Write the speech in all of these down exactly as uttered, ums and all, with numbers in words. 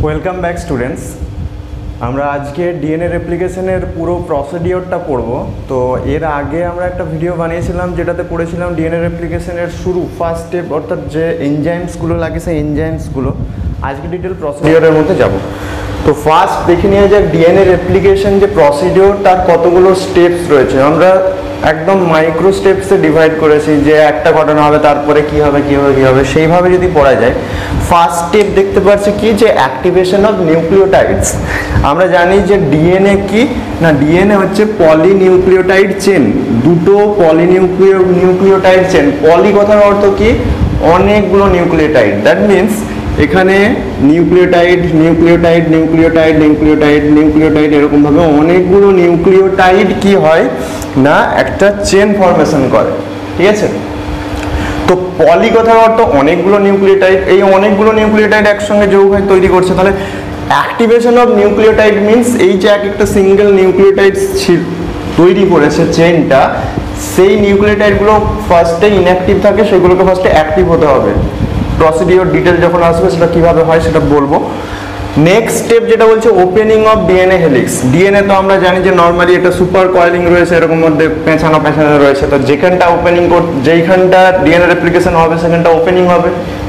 Welcome back students. আমরা আজকে DNA রেপ্লিকেশনের পুরো প্রসিডিওরটা পড়ব। তো এর আগে আমরা একটা ভিডিও বানিয়েছিলাম যেটাতে পড়েছিলাম ডিএনএ রেপ্লিকেশনের শুরু, ফার্স্ট স্টেপ, অর্থাৎ যে এনজাইমসগুলো লাগে সেই এনজাইমসগুলো। আজকে ডিটেল প্রসিডিওরের মধ্যে যাব। তো ফার্স্ট দেখে নিয়ে যাক ডিএনএ রেপ্লিকেশন যে প্রসিডিওর তার কতগুলো স্টেপস রয়েছে। আমরা একদম মাইক্রো স্টেপসে ডিভাইড করেছি যে একটা ঘটনা হবে তারপরে কি হবে কি হবে কি হবে সেইভাবে যদি পড়া যায়। ফার্স্ট স্টেপ দেখতে পাচ্ছি কি, যে অ্যাক্টিভেশন অফ নিউক্লিওটাইডস। আমরা জানি যে ডিএনএ কি না, ডিএনএ হচ্ছে পলিনিউক্লিওটাইড চেন, দুটো পলিনিউক্লিও নিউক্লিওটাইড চেন। পলি কথার অর্থ কি, অনেকগুলো নিউক্লিওটাইড। দ্যাট মিনস এখানে nucleotide nucleotide nucleotide nucleotide nucleotide এরকমভাবে অনেকগুলো নিউক্লিওটাইড কি হয় না একটা চেন ফরমেশন করে, ঠিক আছে। তো পলি কথার অর্থ অনেকগুলো নিউক্লিওটাইড, এই অনেকগুলো নিউক্লিওটাইড একসঙ্গে যোগ হয়ে তৈরি করছে। তাহলে অ্যাক্টিভেশন অফ নিউক্লিওটাইড মিনস এই যে এক একটা সিঙ্গেল নিউক্লিওটাইড তৈরি করেছে চেনটা, সেই নিউক্লিওটাইডগুলো ফার্স্টে ইনঅ্যাক্টিভ থাকে, সেগুলোকে ফার্স্টে অ্যাক্টিভ হতে হবে। প্রসিডিওর ডিটেল যখন আসবে সেটা কিভাবে হয় সেটা বলবো। নেক্সট স্টেপ যেটা বলছে opening of DNA helix. DNA তো আমরা জানি যে নর্মালি এটা সুপার কয়েলিং রয়েছে, এরকম মধ্যে পেঁচানো পেঁচানো রয়েছে। তো যেখানটা ওপেনিং কর যেইখানটা ডিএনএ রেপ্লিকেশন হবে সেখানটা ওপেনিং হবে।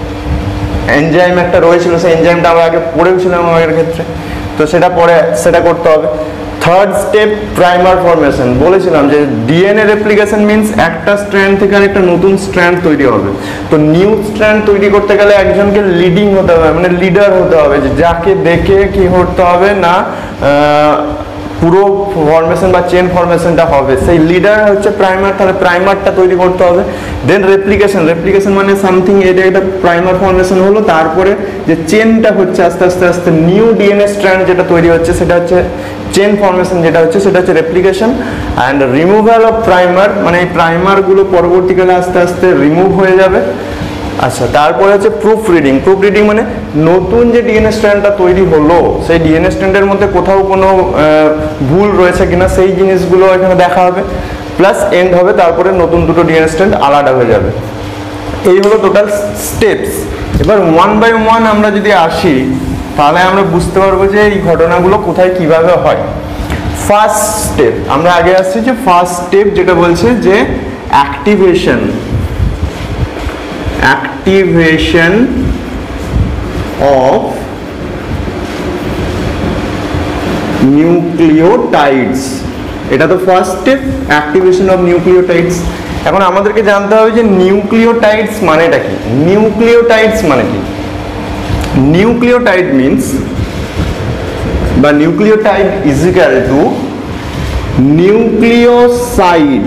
এনজাইম একটা রয়েছিল, সেই এনজাইমটা আমরা আগে পড়েছিলাম আমাদের ক্ষেত্রে, তো সেটা পরে সেটা করতে হবে। Third step primer formation. বলেছিলাম যে ডিএনএ রেপ্লিকেশন মিনস একটা স্ট্র্যান্ড থেকে আরেকটা নতুন স্ট্র্যান্ড তৈরি হবে। তো নিউ স্ট্র্যান্ড তৈরি করতে গেলে একজনকে লিডিং হতে হবে, মানে লিডার হতে হবে, যে যাকে দেখে কি করতে হবে না পুরো ফরমেশন বা চেন ফরমেশনটা হবে, সেই লিডার হচ্ছে প্রাইমার। তাহলে প্রাইমারটা তৈরি করতে হবে। Then replication. রেপ্লিকেশন মানে সামথিং, এটা একটা প্রাইমার ফরমেশন হলো, তারপরে যে চেনটা হচ্ছে আস্তে আস্তে আস্তে নিউ ডিএনএ স্ট্র্যান্ড যেটা তৈরি হচ্ছে সেটা হচ্ছে চেন ফরমেশন, যেটা হচ্ছে সেটা হচ্ছে replication. And removal of primer, মানে এই প্রাইমারগুলো পরবর্তীকালে আস্তে আস্তে রিমুভ হয়ে যাবে। আচ্ছা, তারপরে হচ্ছে প্রুফ রিডিং। প্রুফ রিডিং মানে নতুন যে ডিএনএ স্ট্র্যান্ডটা তৈরি হলো সেই ডিএনএ স্ট্র্যান্ডের মধ্যে কোথাও কোনো ভুল রয়েছে কিনা সেই জিনিসগুলো এখানে দেখা হবে, প্লাস এন্ড হবে, তারপরে নতুন দুটো ডিএনএ স্ট্র্যান্ড আলাদা হয়ে যাবে। এই হলো টোটাল স্টেপস। এবার ওয়ান বাই ওয়ান আমরা যদি আসি তাহলে আমরা বুঝতে পারবো যে এই ঘটনাগুলো কোথায় কিভাবে হয়। ফার্স্ট স্টেপ আমরা আগে আসছি, যে ফার্স্ট স্টেপ যেটা বলছে যে অ্যাক্টিভেশন অ্যাক্টিভেশন অফ নিউক্লিওটাইডস। এটা তো first step, activation of nucleotides. এখন আমাদেরকে জানতে হবে যে নিউক্লিওটাইডস মানেটা কি। নিউক্লিওটাইডস মানে কি? নিউক্লিওটাইড মিনস বা nucleotide is equal to nucleoside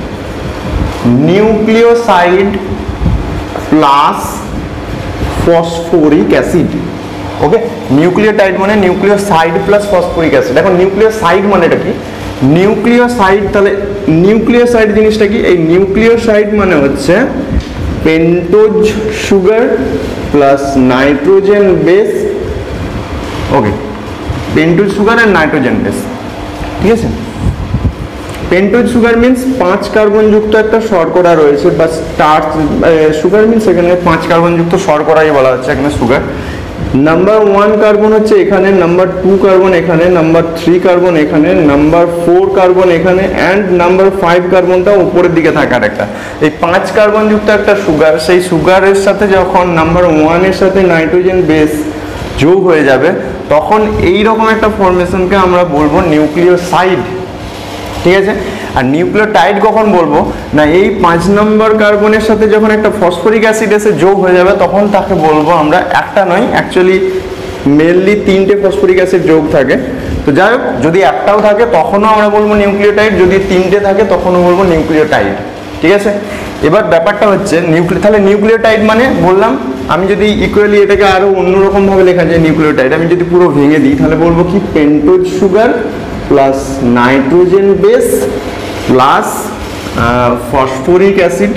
nucleoside plus phosphoric acid. Okay, nucleotide মানে নিউক্লিওসাইড প্লাস ফসফরিক অ্যাসিড। এখন নিউক্লিওসাইড মানেটা কি? নিউক্লিওসাইড, তাহলে নিউক্লিওসাইড জিনিসটা কি? এই নিউক্লিওসাইড মানে হচ্ছে pentose sugar plus nitrogen base. Okay, pentose sugar আর নাইট্রোজেন বেস, ঠিক আছে। পেন্টোজ সুগার মিনস পাঁচ কার্বন যুক্ত একটা শর্করা রয়েছে, বা স্টার্চ। সুগার মিনস এখানে পাঁচ কার্বন যুক্ত শর্করাই বলা হচ্ছে এখানে সুগার। নাম্বার ওয়ান কার্বন হচ্ছে এখানে, নাম্বার টু কার্বন এখানে, নাম্বার থ্রি কার্বন এখানে, নাম্বার ফোর কার্বন এখানে, অ্যান্ড নাম্বার ফাইভ কার্বনটা উপরের দিকে থাকার একটা। এই পাঁচ কার্বন যুক্ত একটা সুগার, সেই সুগারের সাথে যখন নাম্বার ওয়ানের সাথে নাইট্রোজেন বেস যোগ হয়ে যাবে তখন এইরকম একটা ফরমেশনকে আমরা বলবো নিউক্লিওসাইড, ঠিক আছে। আর নিউক্লিওটাইড কখন বলবো না, এই পাঁচ নম্বর কার্বনের সাথে যখন একটা ফসফরিক অ্যাসিড এসে যোগ হয়ে যাবে তখন তাকে বলবো আমরা, একটা নয় অ্যাকচুয়ালি মেনলি তিনটে ফসফরিক অ্যাসিড যোগ থাকে। তো যাই হোক, যদি একটাও থাকে তখনও আমরা বলবো নিউক্লিওটাইড, যদি তিনটে থাকে তখনও বলবো নিউক্লিওটাইড, ঠিক আছে। এবার ব্যাপারটা হচ্ছে নিউক্লিও, তাহলে নিউক্লিওটাইড মানে বললাম, আমি যদি ইকুয়ালি এটাকে আরো অন্যরকম ভাবে লেখা যায় নিউক্লিওটাইড, আমি যদি পুরো ভেঙে দিই তাহলে বলবো কি pentose sugar plus nitrogen base plus phosphoric acid.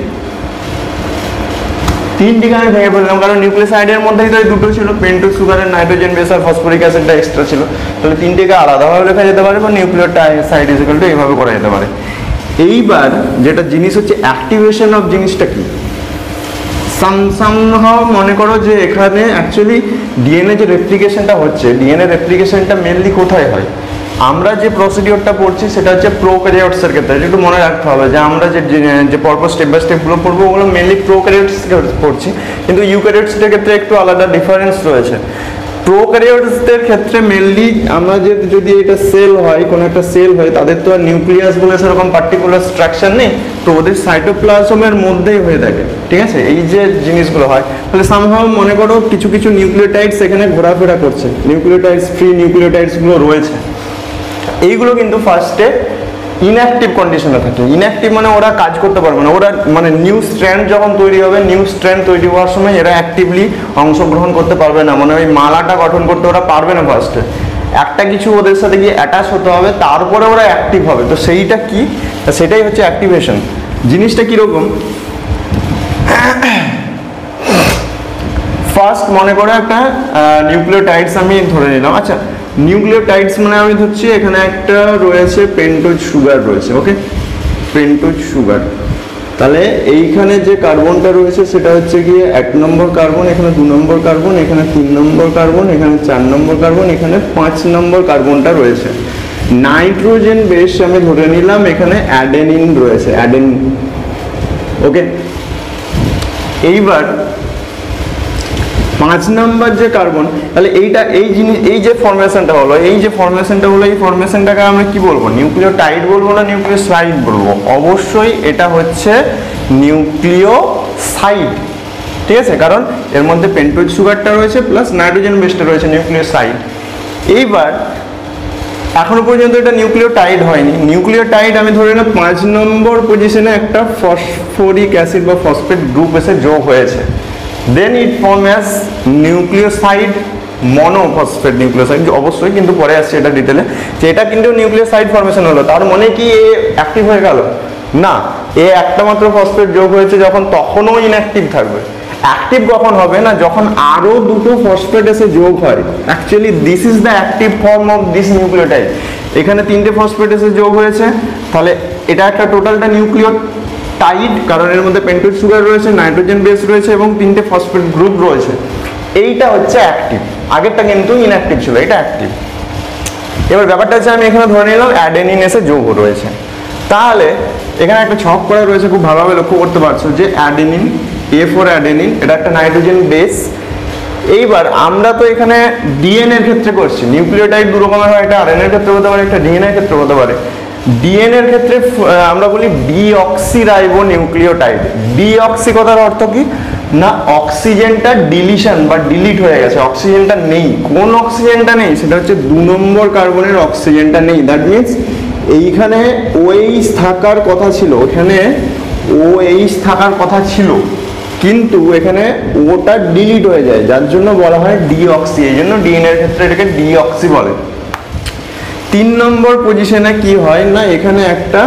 তিনটিকে আমি ভেঙে ফেললাম কারণ নিউক্লিওসাইডের মধ্যেই তো দুটো ছিল, পেন্টোজ সুগার আর নাইট্রোজেন বেস আর ফসফরিক অ্যাসিডটা এক্সট্রা ছিল। তাহলে তিনটিকে আলাদাভাবে লেখা যেতে পারে, বা নিউক্লিওটাইড ইজ ইকুয়াল টু এইভাবে করা যেতে পারে। এইবার যেটা জিনিস হচ্ছে অ্যাক্টিভেশন অফ জিনিসটা কি, সামহাও মনে করো যে এখানে অ্যাকচুয়ালি ডিএনএ যে রেপ্লিকেশনটা হচ্ছে, ডিএনএ রেপ্লিকেশনটা মেনলি কোথায় হয়? আমরা যে প্রসিডিওরটা পড়ছি সেটা হচ্ছে প্রোক্যারিওটসের ক্ষেত্রে। একটু মনে রাখতে হবে যে আমরা যে যে পরপর স্টেপ বাই স্টেপগুলো পড়বো ওগুলো মেনলি প্রোক্যারিওটস পড়ছি, কিন্তু ইউক্যারিওটসের ক্ষেত্রে একটু আলাদা ডিফারেন্স রয়েছে। প্রোক্যারিওটসদের ক্ষেত্রে মেনলি আমরা যে যদি এটা সেল হয়, কোনো একটা সেল হয়, তাদের তো আর নিউক্লিয়াস বলে সেরকম পার্টিকুলার স্ট্রাকচার নেই, তো ওদের সাইটোপ্লাজমের মধ্যেই হয়ে থাকে, ঠিক আছে? এই যে জিনিসগুলো হয়, তাহলে সামহাও মনে করো কিছু কিছু নিউক্লিওটাইডস এখানে ঘোরাফেরা করছে, নিউক্লিওটাইডস ফ্রি নিউক্লিওটাইডসগুলো রয়েছে। এইগুলো কিন্তু ফার্স্টে ইনঅ্যাক্টিভ কন্ডিশনে থাকে। ইনঅ্যাক্টিভ মানে ওরা কাজ করতে পারবে না, ওরা মানে নিউ স্ট্র্যান্ড যখন তৈরি হবে, নিউ স্ট্র্যান্ড তৈরি হওয়ার সময় এরা অ্যাক্টিভলি অংশগ্রহণ করতে পারবে না, মানে ওই মালাটা গঠন করতে ওরা পারবে না। ফার্স্টে একটা কিছু ওদের সাথে গিয়ে অ্যাটাচ হতে হবে, তারপরে ওরা অ্যাক্টিভ হবে। তো সেইটা কি? সেটাই হচ্ছে অ্যাক্টিভেশন। জিনিসটা কীরকম? ফার্স্ট মনে করো একটা নিউক্লিওটাইডস আমি ধরে নিলাম। আচ্ছা, নিউক্লিওটাইডস মানে আমি ধরছি এখানে একটা রয়েছে পেন্টোজ সুগার রয়েছে, ওকে, পেন্টোজ সুগার। তাহলে এইখানে যে কার্বনটা রয়েছে সেটা হচ্ছে গিয়ে এক নম্বর কার্বন, এখানে দু নম্বর কার্বন, এখানে তিন নম্বর কার্বন, এখানে চার নম্বর কার্বন, এখানে পাঁচ নম্বর কার্বনটা রয়েছে। নাইট্রোজেন বেস আমি ধরে নিলাম এখানে অ্যাডেনিন রয়েছে, অ্যাডেনিন, ওকে। এইবার পাঁচ নাম্বার যে কার্বন, তাহলে এইটা এই জিনিস এই যে ফরমেশনটা হলো, এই যে ফরমেশনটা হলো, এই ফরমেশনটাকে আমরা কি বলবো? নিউক্লিওটাইড বলবো না নিউক্লিওসাইড বলবো? অবশ্যই এটা হচ্ছে নিউক্লিওসাইড, ঠিক আছে, কারণ এর মধ্যে পেন্টোজ সুগারটা রয়েছে প্লাস নাইট্রোজেন বেসটা রয়েছে, নিউক্লিওসাইড। এইবার এখনো পর্যন্ত এটা নিউক্লিওটাইড হয়নি। নিউক্লিওটাইড আমি ধরে না পাঁচ নম্বর পজিশনে একটা ফসফরিক অ্যাসিড বা ফসফেট গ্রুপ এসে যোগ হয়েছে। Then it form as nucleoside, monophosphate nucleoside, অবশ্যই, কিন্তু পরে আসছে এটা ডিটেলে, যে এটা কিন্তু নিউক্লিওসাইড ফরমেশন হলো। তার মানে কি এ অ্যাক্টিভ হয়ে গেল? না, এ একটা মাত্র ফসফেট যোগ হয়েছে যখন, তখনও ইনঅ্যাক্টিভ থাকবে। অ্যাক্টিভ কখন হবে না? যখন আরো দুটো ফসফেট এসে যোগ হয়। Actually this is the active form of this nucleotide. এখানে তিনটে ফসফেট এসে যোগ হয়েছে, তাহলে এটা একটা টোটালটা নিউক্লিও টাইড, কারণ এর মধ্যে পেন্টোজ সুগার রয়েছে, নাইট্রোজেন বেস রয়েছে এবং তিনটে ফসফেট গ্রুপ রয়েছে। এইটা হচ্ছে অ্যাক্টিভ, আগেরটা কিন্তু ইনঅ্যাক্টিভ ছিল, এটা অ্যাক্টিভ। এবার ব্যাপারটা হচ্ছে আমি এখানে ধরে নিলাম অ্যাডেনিন এসে যোগ রয়েছে। তাহলে এখানে একটা ছক করা রয়েছে, খুব ভালোভাবে লক্ষ্য করতে পারছো যে অ্যাডেনিন, এ ফোর অ্যাডেনিন, এটা একটা নাইট্রোজেন বেস। এইবার আমরা তো এখানে ডিএনএ এর ক্ষেত্রে করছি, নিউক্লিওটাইড দু রকমের হয়, একটা আরএনএ এর ক্ষেত্রে হতে পারে, একটা ডিএনএ এর ক্ষেত্রে হতে পারে। ডিএনএ এর ক্ষেত্রে আমরা বলি ডিঅক্সিরাইবো নিউক্লিওটাইড। ডিঅক্সি কথার অর্থ কি? না, অক্সিজেনটা ডিলিশন বা ডিলিট হয়ে গেছে, অক্সিজেনটা নেই। কোন অক্সিজেনটা নেই? সেটা হচ্ছে দু নম্বর কার্বনের অক্সিজেনটা নেই। দ্যাট মিনস এইখানে ওএইচ থাকার কথা ছিল, এখানে ওএইচ থাকার কথা ছিল, কিন্তু এখানে ওটা ডিলিট হয়ে যায়, যার জন্য বলা হয় ডিঅক্সি। এই জন্য ডিএনএ এর ক্ষেত্রে এটাকে ডিঅক্সি বলে। তিন নম্বর পজিশনে কি হয় না, এখানে একটা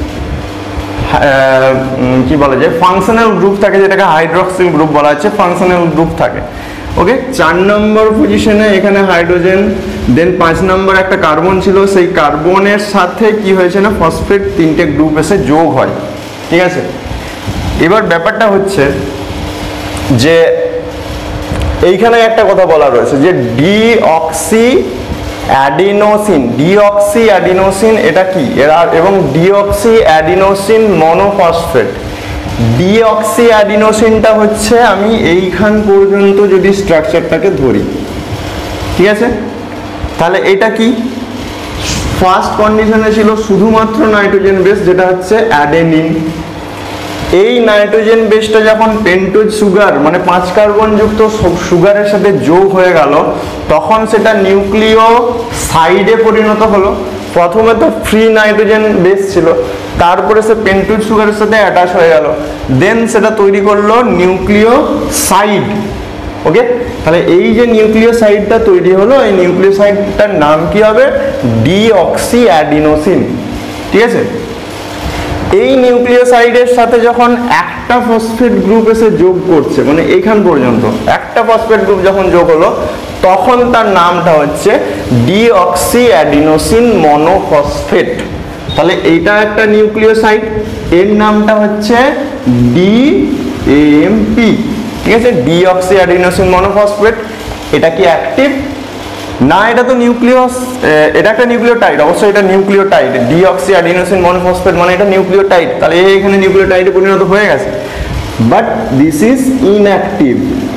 কি বলা যায় ফাংশনাল গ্রুপ থাকে, যেটাকে হাইড্রক্সিল গ্রুপ বলা হচ্ছে, ফাংশনাল গ্রুপ থাকে, ওকে। চার নম্বর পজিশনে এখানে হাইড্রোজেন, দেন পাঁচ নম্বর একটা কার্বন ছিল, সেই কার্বনের সাথে কি হয়েছে না ফসফেট তিনটে গ্রুপ এসে যোগ হয়, ঠিক আছে। এবার ব্যাপারটা হচ্ছে যে এইখানে একটা কথা বলা রয়েছে যে ডিঅক্সি অ্যাডিনোসিন, ডিঅক্সি অ্যাডিনোসিন এটা কি এরা, এবং ডিঅক্সি অ্যাডিনোসিন মনোফসফেট। ডিঅক্সি অ্যাডিনোসিনটা হচ্ছে আমি এইখান পর্যন্ত যদি স্ট্রাকচারটাকে ধরি, ঠিক আছে, তাহলে এটা কি ফার্স্ট কন্ডিশনে ছিল শুধুমাত্র নাইট্রোজেন বেস, যেটা হচ্ছে অ্যাডেনিন। এই নাইট্রোজেন বেসটা যখন পেন্টোজ সুগার মানে পাঁচ কার্বন যুক্ত সুগারের সাথে যোগ হয়ে গেল, তখন সেটা নিউক্লিও সাইডে পরিণত হলো। প্রথমে তো ফ্রি নাইট্রোজেন বেস ছিল, তারপরে সে পেন্টোজ সুগারের সাথে অ্যাটাচ হয়ে গেল, দেন সেটা তৈরি করলো নিউক্লিও সাইড, ওকে। তাহলে এই যে নিউক্লিও সাইডটা তৈরি হলো, এই নিউক্লিও সাইডটার নাম কি হবে? ডিঅক্সি অ্যাডিনোসিন, ঠিক আছে। এই নিউক্লিওসাইডের সাথে যখন একটা ফসফেট গ্রুপ এসে যোগ করছে, মানে এইখান পর্যন্ত একটা ফসফেট গ্রুপ যখন যোগ হলো, তখন তার নামটা হচ্ছে ডিঅক্সি অ্যাডিনোসিন মনোফসফেট। তাহলে এইটা একটা নিউক্লিওসাইড, এর নামটা হচ্ছে ডিএমপি, ঠিক আছে, ডিঅক্সি অ্যাডিনোসিন মনোফসফেট, এটা কি অ্যাক্টিভ না? এটা তো নিউক্লিয়াস, এটা একটা নিউক্লিওটাইড, অবশ্যই এটা নিউক্লিওটাইড। ডিঅক্সি অ্যাডিনোসিন মনোফসফেট মানে এটা নিউক্লিওটাইড, তাহলে এখানে নিউক্লিওটাইডে পরিণত হয়ে গেছে, বাট দিস ইজ ইনঅ্যাক্টিভ,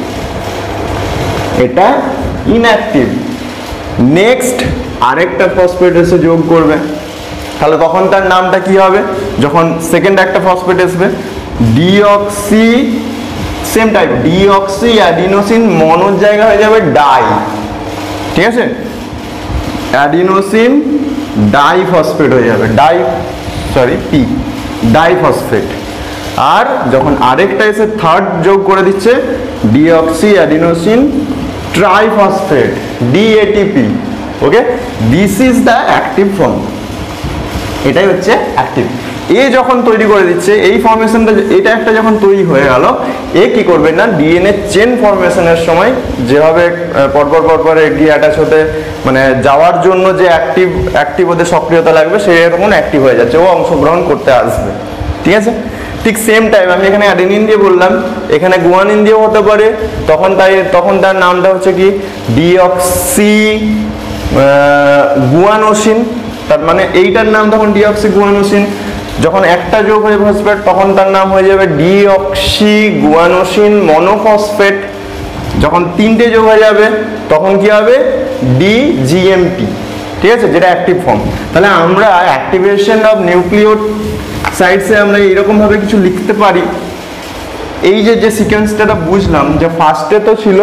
এটা ইনঅ্যাক্টিভ। নেক্সট আরেকটা ফসফেট এসে যোগ করবে, তাহলে তখন তার নামটা কি হবে? যখন সেকেন্ড একটা ফসফেট আসবে, deoxy, same type, deoxy adenosine মনোর জায়গা হয়ে যাবে ডাই, ঠিক আছে, অ্যাডিনোসিন ডাইফসফেট হয়ে যাবে, ডাই সরি পি ডাইফসফেট। আর যখন আরেকটা এসে থার্ড যোগ করে দিচ্ছে, deoxy adenosine triphosphate, dATP. Okay, this is the active form, এটাই হচ্ছে অ্যাক্টিভ। এ যখন তৈরি করে দিচ্ছে এই ফর্মেশনটা, এটা একটা যখন তৈরি হয়ে গেল, এ কি করবে না, ডিএনএ চেন ফর্মেশনের সময় যেভাবে পরপর পরপর এগিয়ে অ্যাটাচ হতে মানে যাওয়ার জন্য যে অ্যাক্টিভ অ্যাক্টিভ ওদের সক্রিয়তা লাগবে, সেরকম অ্যাক্টিভ হয়ে যাচ্ছে, ও অংশগ্রহণ করতে আসবে, ঠিক আছে। ঠিক সেম টাইম আমি এখানে অ্যাডেনিন দিয়ে বললাম, এখানে গুয়ানিন দিয়েও হতে পারে, তখন তাই তখন তার নামটা হচ্ছে কি, ডিঅক্সি গুয়ানোসিন, তার মানে এইটার নাম তখন ডিঅক্সি গুয়ানোসিন। যখন একটা যোগ হয়ে ফসফেট, তখন তার নাম হয়ে যাবে ডিঅক্সি গুয়ানোসিন মনোফসফেট। যখন তিনটে যোগ হয়ে যাবে, তখন কি হবে, ডিজিএমপি, ঠিক আছে, যেটা অ্যাক্টিভ ফর্ম। তাহলে আমরা অ্যাক্টিভেশন অফ নিউক্লিওসাইডসে আমরা এরকম ভাবে কিছু লিখতে পারি। এই যে যে সিকোয়েন্সটা বুঝলাম, যে ফার্স্টে তো ছিল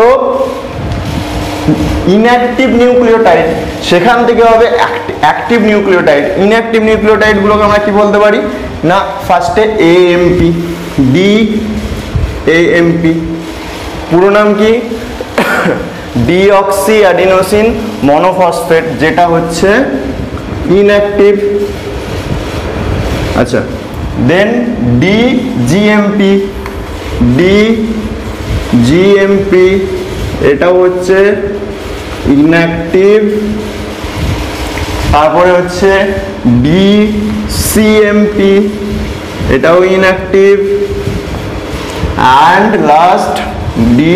ইনঅ্যাক্টিভ নিউক্লিওটাইড, সেখান থেকে হবে অ্যাক্টিভ নিউক্লিওটাইড। ইনঅ্যাক্টিভ নিউক্লিওটাইডগুলোকে আমরা কি বলতে পারি না, ফার্স্টে এএমপি, ডি এএমপি, পুরো নাম কি, ডিঅক্সি অ্যাডিনোসিন মনোফসফেট, যেটা হচ্ছে ইনঅ্যাক্টিভ। আচ্ছা, দেন ডিজিএমপি, ডিজিএমপি এটাও হচ্ছে ইনঅ্যাক্টিভ। তারপরে হচ্ছে ডিসিএমপি, এটাও inactive. And last D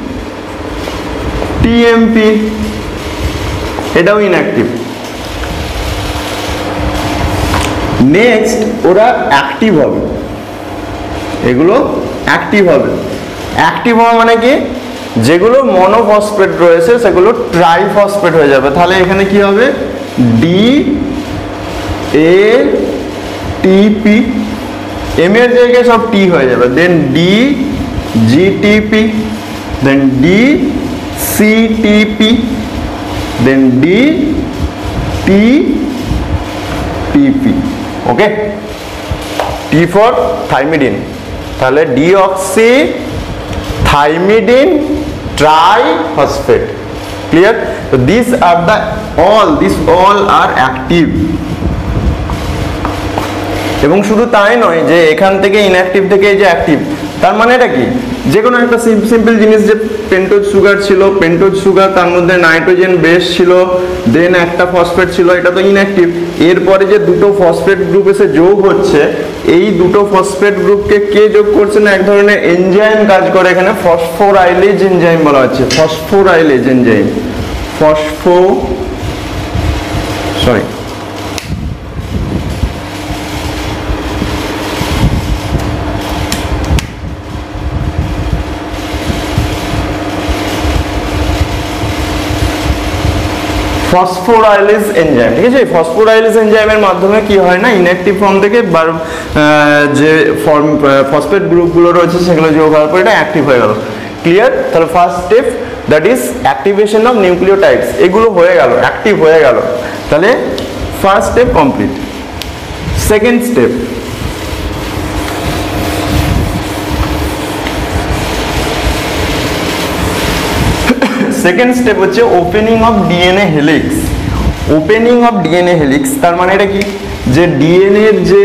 TMP, এটাও ইনঅ্যাক্টিভ। নেক্সট ওরা অ্যাক্টিভ হবে, এগুলো অ্যাক্টিভ হবে। অ্যাক্টিভ হওয়া মানে কি, যেগুলো মনোফসফেট রয়েছে সেগুলো ট্রাইফসফেট হয়ে যাবে। তাহলে এখানে কি হবে, ডি এ টিপি, এম এর জায়গায় সব টি হয়ে যাবে, then D GTP, then D CTP, then D T PP. Okay, T for thymidine, তাহলে deoxy thymidine triphosphate. Clear? So these are the all these all are active। এবং শুধু তাই নয় যে এখান থেকে ইনঅ্যাক্টিভ থেকে এই যে অ্যাক্টিভ, তার মানে এটা কি, যে কোনো একটা সিম্পল জিনিস, যে পেন্টোজ সুগার ছিল, পেন্টোজ সুগার তার মধ্যে নাইট্রোজেন বেস ছিল, দেন একটা ফসফেট ছিল, এটা তো ইনঅ্যাক্টিভ। এরপরে যে দুটো ফসফেট গ্রুপ এসে যোগ হচ্ছে, এই দুটো ফসফেট গ্রুপকে কে যোগ করছে না, এক ধরনের এনজাইম কাজ করে, এখানে ফসফোরাইলেজ এনজাইম বলা হচ্ছে, phosphorylase enzyme, phospho sorry phosphorylase enzyme, ঠিক আছে। ফসফোরাইলেজ এনজাইমের মাধ্যমে কি হয় না, ইনঅ্যাক্টিভ ফর্ম থেকে যে ফর্ম ফসফেট গ্রুপগুলো রয়েছে সেগুলো যোগ হওয়ার পর এটা অ্যাক্টিভ হয়ে গেল। ক্লিয়ার? তাহলে first step that is activation of nucleotides, এগুলো হয়ে গেল, অ্যাক্টিভ হয়ে গেল। তাহলে first step complete. Second step, second step হচ্ছে opening of DNA helix. Opening of DNA helix তার মানে এটা কি, যে ডিএনএ এর যে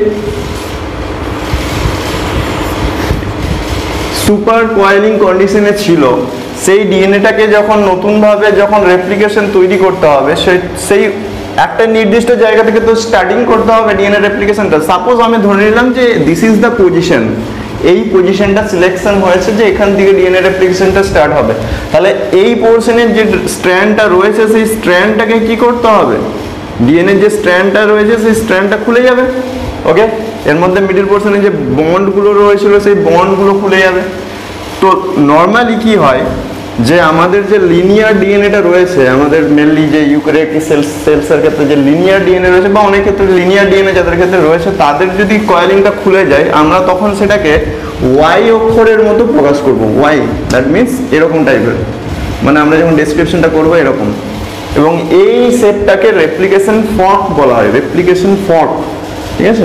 সুপার কয়েলিং কন্ডিশনে ছিল, সেই ডিএনএটাকে যখন নতুনভাবে যখন রেপ্লিকেশন তৈরি করতে হবে, সেই সেই একটা নির্দিষ্ট জায়গা থেকে তো স্টার্টিং করতে হবে ডিএনএ রেপ্লিকেশনটা। সাপোজ আমি ধরে নিলাম যে দিস ইজ দ্য পজিশন, এই পজিশনটা সিলেকশন হয়েছে যে এখান থেকে ডিএনএ রেপ্লিকেশনটা স্টার্ট হবে, তাহলে এই পোর্শনের যে স্ট্র্যান্ডটা রয়েছে সেই স্ট্র্যান্ডটাকে কি করতে হবে, ডিএনএ যে স্ট্র্যান্ডটা রয়েছে সেই স্ট্র্যান্ডটা খুলে যাবে। ওকে, এর মধ্যে মিডল পোর্শনে যে বন্ডগুলো রয়েছিল সেই বন্ডগুলো খুলে যাবে। তো নর্মালি কি হয় যে আমাদের যে লিনিয়ার ডিএনএটা রয়েছে, আমাদের মেনলি যে ইউক্যারিওটিক সেলস সেলসের ক্ষেত্রে যে লিনিয়ার ডিএনএ রয়েছে বা অনেক ক্ষেত্রে লিনিয়ার ডিএনএ যাদের ক্ষেত্রে রয়েছে, তাদের যদি কয়েলিংটা খুলে যায় আমরা তখন সেটাকে ওয়াই অক্ষরের মতো প্রকাশ করব। ওয়াই দ্যাট মিনস এরকম টাইপের, মানে আমরা যখন ডেসক্রিপশনটা করবো এরকম, এবং এই সেটটাকে রেপ্লিকেশন ফর্ক বলা হয়। রেপ্লিকেশন ফর্ক, ঠিক আছে,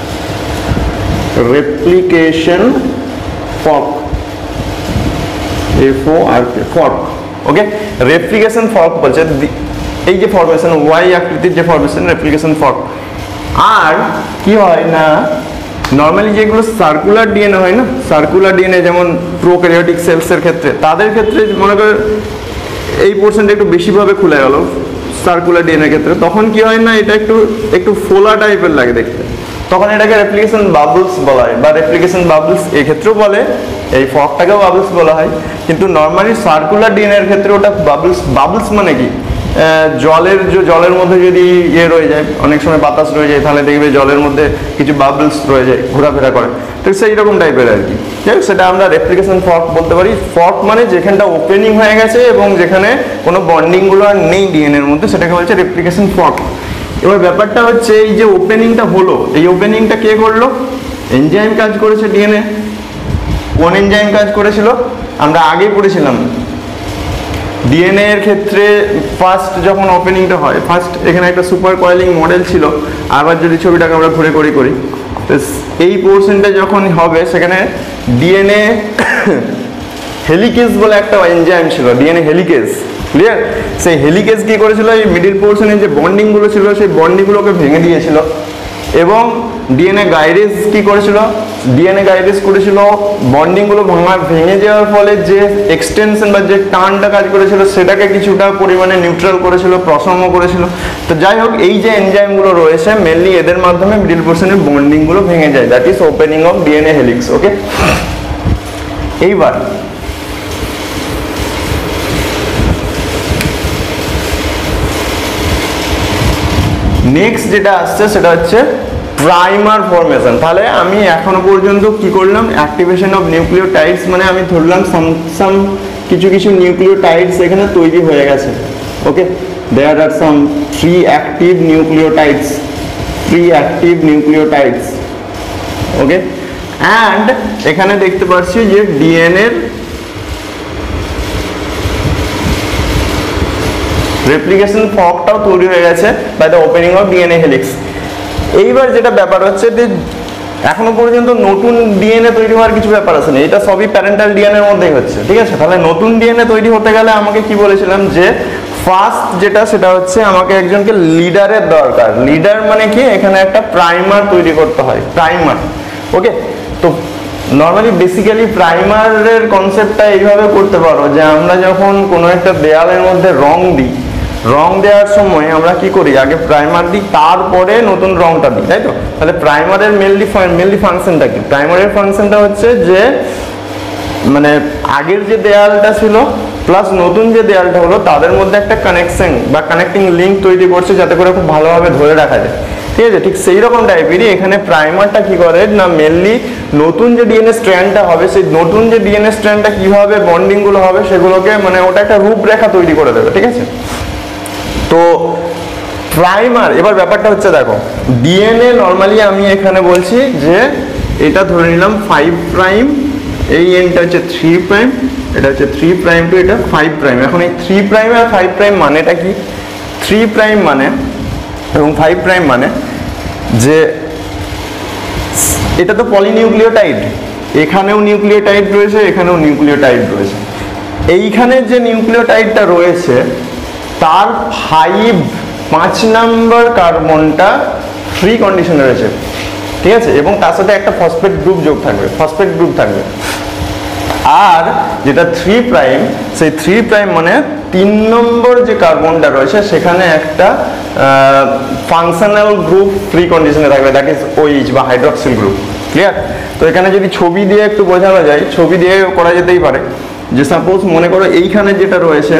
replication fork, F O R K, fork. Okay, replication fork বলছে এই যে ফরমেশন ওয়াই আকৃতির যে ফরমেশন, রেপ্লিকেশন ফর্ক। আর কি হয় না, নর্মালি যেগুলো সার্কুলার ডিএনএ হয় না, সার্কুলার ডিএনএ যেমন প্রোক্যারিওটিক সেলসের ক্ষেত্রে, তাদের ক্ষেত্রে মনে করে এই পোর্শনটা একটু বেশিভাবে খুলে গেল সার্কুলার ডিএনএ ক্ষেত্রে, তখন কি হয় না, এটা একটু একটু ফোলা টাইপের লাগে দেখতে, তখন এটাকে রেপ্লিকেশন বাবলস বলা হয় বা রেপ্লিকেশন বাবলস এই ক্ষেত্রেও বলে, এই ফর্কটাকেও বাবলস বলা হয়। কিন্তু নর্মালি সার্কুলার ডিএনএ এর ক্ষেত্রে ওটা বাবলস, বাবলস মানে কি, জলের যে জলের মধ্যে যদি ইয়ে রয়ে যায়, অনেক সময় বাতাস রয়ে যায়, তাহলে দেখবে জলের মধ্যে কিছু বাবলস রয়ে যায়, ঘোরাফেরা করে, তো সেই রকম টাইপের আর কি। ঠিক আছে, সেটা আমরা রেপ্লিকেশন ফর্ক বলতে পারি। ফর্ক মানে যেখানটা ওপেনিং হয়ে গেছে এবং যেখানে কোনো বন্ডিংগুলো আর নেই ডিএনএর মধ্যে, সেটাকে বলছে রেপ্লিকেশন ফর্ক। এবার ব্যাপারটা হচ্ছে এই যে ওপেনিংটা হলো, এই ওপেনিংটা কে করলো, এনজাইম কাজ করেছে ডিএনএ। কোন এনজাইম কাজ করেছিল আমরা আগেই পড়েছিলাম, ডিএনএ এর ক্ষেত্রে ফার্স্ট যখন ওপেনিংটা হয়, ফার্স্ট এখানে একটা সুপার কয়েলিং মডেল ছিল। আবার যদি ছবিটাকে আমরা ঘুরে করি করি তো এই পোর্শনটা যখন হবে সেখানে ডিএনএ হেলিকেজ বলে একটা এনজাইম ছিল, ডিএনএ হেলিকেজ, ক্লিয়ার। সেই হেলিকেজ কি করেছিল, এই মিডিল পোর্শনে যে বন্ডিংগুলো ছিল সেই বন্ডিংগুলোকে ভেঙে দিয়েছিল। এবং ডিএনএ গাইরেজ কি করেছিল, ডিএনএ গাইরেজ করেছিল বন্ডিংগুলো ভাঙা ভেঙে যাওয়ার ফলে যে এক্সটেনশন বা যে টানটা কাজ করেছিল সেটাকে কিছুটা পরিমাণে নিউট্রাল করেছিল, প্রশম করেছিল। তো যাই হোক, এই যে এনজাইমগুলো রয়েছে মেনলি এদের মাধ্যমে মিডিল পোর্শনের বন্ডিংগুলো ভেঙে যায়, that is opening of DNA helix. Okay, এইবার নেক্সট যেটা আসছে সেটা হচ্ছে প্রাইমার ফরমেশন। তাহলে আমি এখনো পর্যন্ত কি করলাম, অ্যাক্টিভেশন অফ নিউক্লিওটাইডস, মানে আমি ধরলাম সাম সাম কিছু কিছু নিউক্লিওটাইডস এখানে তৈরি হয়ে গেছে। Okay, there are some three active nucleotides, three active nucleotides. Okay, and এখানে দেখতে পাচ্ছি যে ডিএনএ এর রেপ্লিকেশন ফর্কটাও তৈরি হয়ে গেছে by the opening of DNA helix. এইবার যেটা ব্যাপার হচ্ছে যে এখনো পর্যন্ত নতুন ডিএনএ তৈরি হওয়ার কিছু ব্যাপার আছে না, এটা সবই প্যারেন্টাল ডিএনএ এর মধ্যেই হচ্ছে। ঠিক আছে, তাহলে নতুন ডিএনএ তৈরি হতে গেলে আমাকে কি বলেছিলাম যে ফার্স্ট যেটা সেটা হচ্ছে আমাকে একজনকে লিডারের দরকার। লিডার মানে কি, এখানে একটা প্রাইমার তৈরি করতে হয়, প্রাইমার। ওকে, তো নর্মালি বেসিক্যালি প্রাইমারের কনসেপ্টটা এইভাবে করতে পারো যে আমরা যখন কোনো একটা দেয়ালের মধ্যে রং দিই, রং দেওয়ার সময় আমরা কি করি, আগে প্রাইমার দিই তারপরে নতুন রংটা দিই, তাই তো। তাহলে প্রাইমারের মেনলি মেনলি ফাংশনটা কি, প্রাইমারের ফাংশনটা হচ্ছে যে মানে আগের যে দেয়ালটা ছিল প্লাস নতুন যে দেয়ালটা হলো তাদের মধ্যে একটা কানেকশন বা কানেক্টিং লিঙ্ক তৈরি করছে যাতে করে খুব ভালোভাবে ধরে রাখা যায়। ঠিক আছে, ঠিক সেই রকম টাইপেরই এখানে প্রাইমারটা কি করে না, মেনলি নতুন যে ডিএনএ স্ট্র্যান্ডটা হবে সেই নতুন যে ডিএনএ স্ট্র্যান্ডটা কিভাবে বন্ডিংগুলো হবে সেগুলোকে মানে ওটা একটা রূপরেখা তৈরি করে দেবে। ঠিক আছে, তো প্রাইমার, এবার ব্যাপারটা হচ্ছে দেখো ডিএনএ নর্মালি আমি এখানে বলছি যে এটা ধরে নিলাম ফাইভ প্রাইম, এই এনটা হচ্ছে থ্রি প্রাইম, এটা হচ্ছে থ্রি প্রাইম টু এটা ফাইভ প্রাইম। এখন এই থ্রি প্রাইম আর ফাইভ প্রাইম মানেটা কি, থ্রি প্রাইম মানে এবং ফাইভ প্রাইম মানে যে এটা তো পলিনিউক্লিওটাইড, এখানেও নিউক্লিওটাইড রয়েছে, এখানেও নিউক্লিওটাইড রয়েছে। এইখানে যে নিউক্লিওটাইডটা রয়েছে তার ফাইভ পাঁচ নাম্বার কার্বনটা ফ্রি কন্ডিশনে রয়েছে। ঠিক আছে, এবং তার সাথে একটা ফসফেট গ্রুপ যোগ থাকবে, ফসফেট গ্রুপ থাকবে। আর যেটা থ্রি প্রাইম, সেই থ্রি প্রাইম মানে তিন নম্বর যে কার্বনটা রয়েছে সেখানে একটা ফাংশনাল গ্রুপ ফ্রি কন্ডিশনে থাকবে, দ্যাট ইজ ওইচ বা হাইড্রক্সিল গ্রুপ। ক্লিয়ার? তো এখানে যদি ছবি দিয়ে একটু বোঝানো যায়, ছবি দিয়ে করা যেতেই পারে। যে সাপোজ মনে করো এইখানে যেটা রয়েছে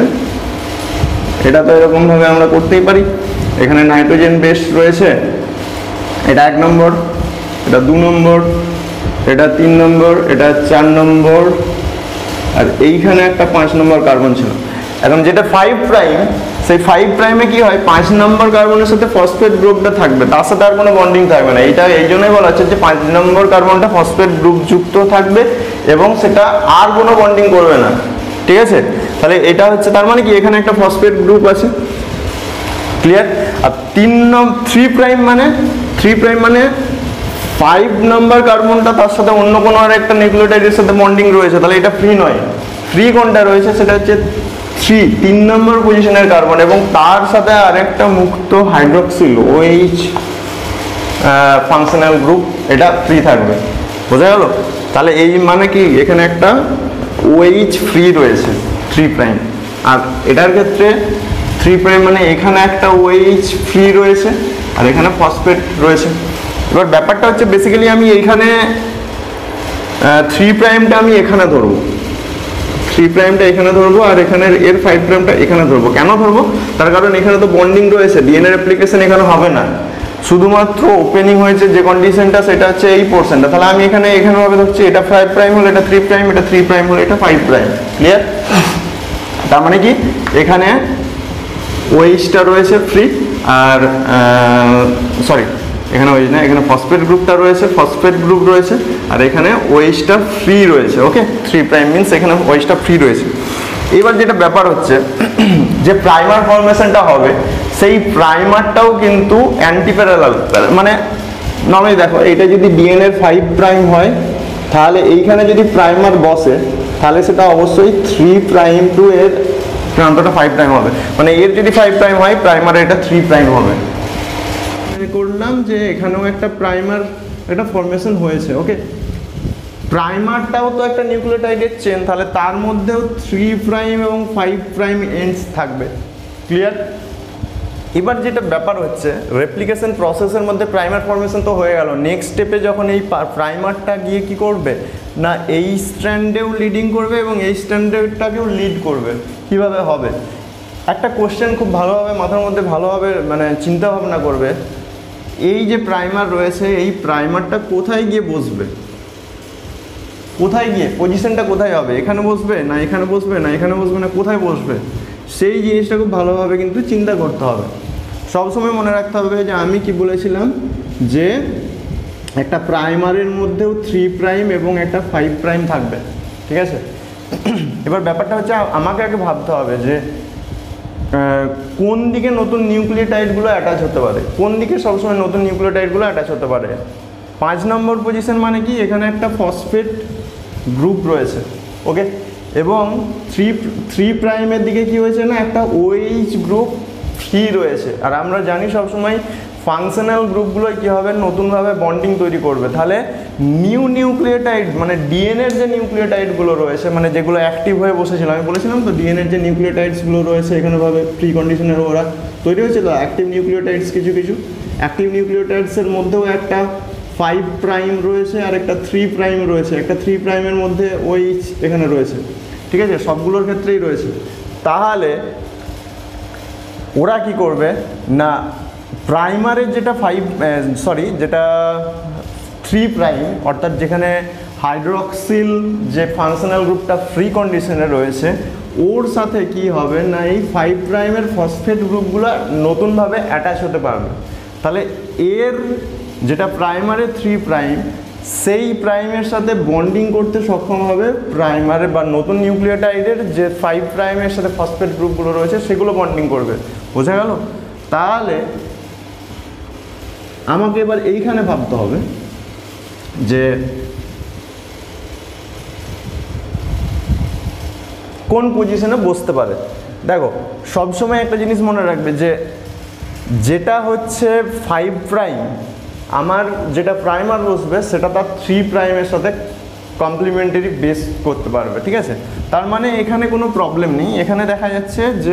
এটা তো এরকমভাবে আমরা করতেই পারি। এখানে নাইট্রোজেন বেস রয়েছে, এটা এক নম্বর, এটা দু নম্বর, এটা তিন নম্বর, এটা চার নম্বর, আর এইখানে একটা পাঁচ নম্বর কার্বন ছিল। এখন যেটা ফাইভ প্রাইম, সেই ফাইভ প্রাইমে কি হয়, পাঁচ নম্বর কার্বনের সাথে ফসফেট গ্রুপটা থাকবে, তার সাথে আর কোনো বন্ডিং থাকবে না। এটা এই জন্যই বলা হচ্ছে যে পাঁচ নম্বর কার্বনটা ফসফেট গ্রুপ যুক্ত থাকবে এবং সেটা আর কোনো বন্ডিং করবে না, ঠিক আছে? তাহলে এটা হচ্ছে, তার মানে কি এখানে একটা ফসফেট গ্রুপ আছে, ক্লিয়ার? আর তিন নম্বর থ্রি প্রাইম মানে থ্রি প্রাইম মানে ফাইভ নাম্বার কার্বনটা তার সাথে অন্য কোনো আর একটা নিউক্লিওটাইডের সাথে বন্ডিং রয়েছে, তাহলে এটা ফ্রি নয়। ফ্রি কোনটা রয়েছে সেটা হচ্ছে থ্রি, তিন নম্বর পজিশনের কার্বন, এবং তার সাথে আরেকটা মুক্ত হাইড্রোক্সিল ওএইচ ফাংশনাল গ্রুপ, এটা ফ্রি থাকবে। বোঝা গেল? তাহলে এই মানে কি এখানে একটা ওএইচ ফ্রি রয়েছে থ্রি প্রাইম, আর এটার ক্ষেত্রে থ্রি প্রাইম মানে এখানে একটা ওএইচ ফ্রি রয়েছে আর এখানে ফসফেট রয়েছে। এবার ব্যাপারটা হচ্ছে বেসিক্যালি আমি এইখানে থ্রি প্রাইমটা আমি এখানে ধরবো, থ্রি প্রাইমটা এখানে ধরবো আর এখানে এর ফাইভ প্রাইমটা এখানে ধরবো। কেন ধরবো? তার কারণ এখানে তো বন্ডিং রয়েছে, ডিএনএ রেপ্লিকেশন এখানে হবে না, শুধুমাত্র ওপেনিং হয়েছে যে কন্ডিশনটা সেটা হচ্ছে এই পোর্শনটা। তাহলে আমি এখানে এখানে ভাবে ধরছি এটা ফাইভ প্রাইম হলে এটা থ্রি প্রাইম, এটা থ্রি প্রাইম হলে এটা ফাইভ প্রাইম, ক্লিয়ার? তার মানে কি এখানে ওএইচটা রয়েছে ফ্রি, আর সরি এখানে ওএইচ না, এখানে ফসফেট গ্রুপটা রয়েছে, ফসফেট গ্রুপ রয়েছে, আর এখানে ওএইচটা ফ্রি রয়েছে। ওকে, থ্রি প্রাইম মিনস এখানে ওএইচটা ফ্রি রয়েছে। এবার যেটা ব্যাপার হচ্ছে যে প্রাইমার ফরমেশনটা হবে, সেই প্রাইমারটাও কিন্তু অ্যান্টিপ্যারালাল, মানে নর্মালি দেখো এটা যদি ডিএনএ ফাইভ প্রাইম হয় তাহলে এইখানে যদি প্রাইমার বসে তাহলে সেটা অবশ্যই থ্রি প্রাইম টু এর প্রান্তটা ফাইভ প্রাইম হবে, মানে এর যদি ফাইভ প্রাইম হয় প্রাইমারে এটা থ্রি প্রাইম হবে। করলাম যে এখানেও একটা প্রাইমার একটা ফরমেশন হয়েছে। ওকে, প্রাইমারটাও তো একটা নিউক্লিওটাইডের চেন, তাহলে তার মধ্যেও থ্রি প্রাইম এবং ফাইভ প্রাইম এন্ডস থাকবে, ক্লিয়ার? এবার যেটা ব্যাপার হচ্ছে রেপ্লিকেশন প্রসেসের মধ্যে প্রাইমার ফরমেশন তো হয়ে গেল, নেক্সট স্টেপে যখন এই প্রাইমারটা গিয়ে কি করবে না এই স্ট্র্যান্ডেও লিডিং করবে এবং এই স্ট্র্যান্ডেরটাকেও লিড করবে। কিভাবে হবে? একটা কোশ্চেন খুব ভালোভাবে মাথার মধ্যে ভালোভাবে মানে চিন্তা ভাবনা করবে, এই যে প্রাইমার রয়েছে এই প্রাইমারটা কোথায় গিয়ে বসবে, কোথায় গিয়ে পজিশনটা কোথায় হবে, এখানে বসবে না এখানে বসবে না এখানে বসবে না কোথায় বসবে, সেই জিনিসটা খুব ভালোভাবে কিন্তু চিন্তা করতে হবে। সবসময় মনে রাখতে হবে যে আমি কি বলেছিলাম যে একটা প্রাইমারের মধ্যেও থ্রি প্রাইম এবং একটা ফাইভ প্রাইম থাকবে, ঠিক আছে? এবার ব্যাপারটা হচ্ছে আমাকে আগে ভাবতে হবে যে কোন দিকে নতুন নিউক্লিওটাইডগুলো অ্যাটাচ হতে পারে, কোন দিকে সবসময় নতুন নিউক্লিওটাইডগুলো অ্যাটাচ হতে পারে। পাঁচ নম্বর পজিশন মানে কি এখানে একটা ফসফেট গ্রুপ রয়েছে, ওকে, এবং থ্রি থ্রি প্রাইমের দিকে কি হয়েছে না একটা ওএইচ গ্রুপ ফ্রি রয়েছে, আর আমরা জানি সবসময় ফাংশনাল গ্রুপগুলো কী হবে নতুনভাবে বন্ডিং তৈরি করবে। তাহলে নিউ নিউক্লিওটাইড মানে ডিএনএর যে নিউক্লিওটাইডগুলো রয়েছে মানে যেগুলো অ্যাক্টিভ হয়ে বসেছিল, আমি বলেছিলাম তো ডিএনএর যে নিউক্লিওটাইডসগুলো রয়েছে এখানেভাবে প্রি কন্ডিশনের ওরা তৈরি হয়েছিল অ্যাক্টিভ নিউক্লিওটাইডস, কিছু কিছু অ্যাক্টিভ নিউক্লিওটাইডসের মধ্যেও একটা ফাইভ প্রাইম রয়েছে আর একটা থ্রি প্রাইম রয়েছে, একটা থ্রি প্রাইমের মধ্যে ওইচ এখানে রয়েছে, ঠিক আছে, সবগুলোর ক্ষেত্রেই রয়েছে। তাহলে ওরা কি করবে না প্রাইমারের যেটা ফাইভ সরি যেটা থ্রি প্রাইম অর্থাৎ যেখানে হাইড্রোক্সিল যে ফাংশনাল গ্রুপটা ফ্রি কন্ডিশনে রয়েছে ওর সাথে কি হবে না এই ফাইভ প্রাইমের ফসফেট গ্রুপগুলো নতুনভাবে অ্যাটাচ হতে পারবে। তাহলে এর যেটা প্রাইমারে থ্রি প্রাইম সেই প্রাইমের সাথে বন্ডিং করতে সক্ষম হবে প্রাইমারে বা নতুন নিউক্লিওটাইডের যে ফাইভ প্রাইমের সাথে ফসফেট গ্রুপগুলো রয়েছে সেগুলো বন্ডিং করবে। বোঝা গেল? তাহলে আমাকে এবার এইখানে ভাবতে হবে যে কোন পজিশনে বসতে পারে। দেখো সবসময় একটা জিনিস মনে রাখবে যে যেটা হচ্ছে ফাইভ প্রাইম আমার যেটা প্রাইমার বসবে সেটা তার থ্রি প্রাইমের সাথে কমপ্লিমেন্টারি বেস করতে পারবে, ঠিক আছে? তার মানে এখানে কোনো প্রবলেম নেই। এখানে দেখা যাচ্ছে যে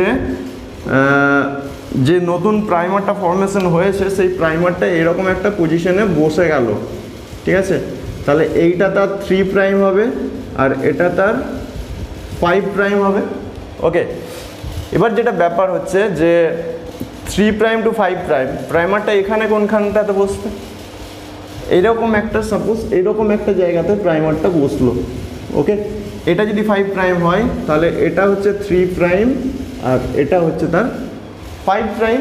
যে নতুন প্রাইমারটা ফরমেশন হয়েছে সেই প্রাইমারটা এরকম একটা পজিশনে বসে গেল, ঠিক আছে? তাহলে এইটা তার থ্রি প্রাইম হবে আর এটা তার ফাইভ প্রাইম হবে। ওকে, এবার যেটা ব্যাপার হচ্ছে যে three prime to five prime প্রাইমারটা এখানে কোনখানটাতে বসবে, এইরকম একটা সাপোজ এইরকম একটা জায়গাতে প্রাইমারটা বসলো। ওকে, এটা যদি ফাইভ প্রাইম হয় তাহলে এটা হচ্ছে থ্রি প্রাইম আর এটা হচ্ছে তার ফাইভ প্রাইম।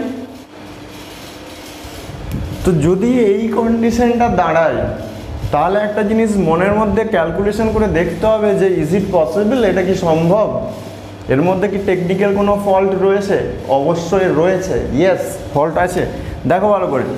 তো যদি এই কন্ডিশনটা দাঁড়ায় তাহলে একটা জিনিস মনের মধ্যে ক্যালকুলেশন করে দেখতে হবে যে ইজ ইট পসিবল, এটা কি সম্ভব, এর মধ্যে কি টেকনিক্যাল কোনো ফল্ট রয়েছে? অবশ্যই রয়েছে, ইয়েস ফল্ট আছে। দেখো ভালো করে,